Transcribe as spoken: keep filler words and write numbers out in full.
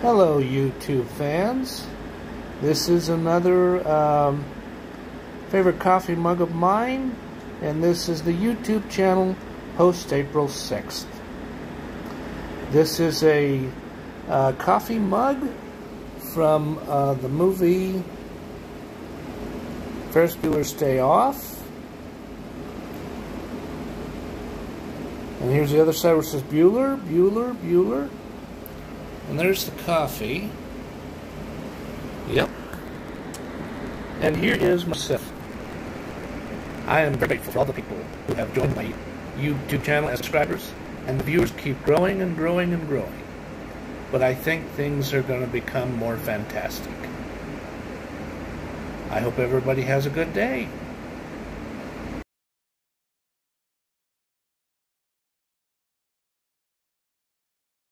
Hello YouTube fans, this is another um, favorite coffee mug of mine, and this is the YouTube channel post April sixth. This is a uh, coffee mug from uh, the movie Ferris Buellers Day Off. And here's the other side where it says Bueller, Bueller, Bueller. And there's the coffee. Yep. And here is my sip. I am very grateful for all the people who have joined my YouTube channel as subscribers, and the viewers keep growing and growing and growing. But I think things are going to become more fantastic. I hope everybody has a good day.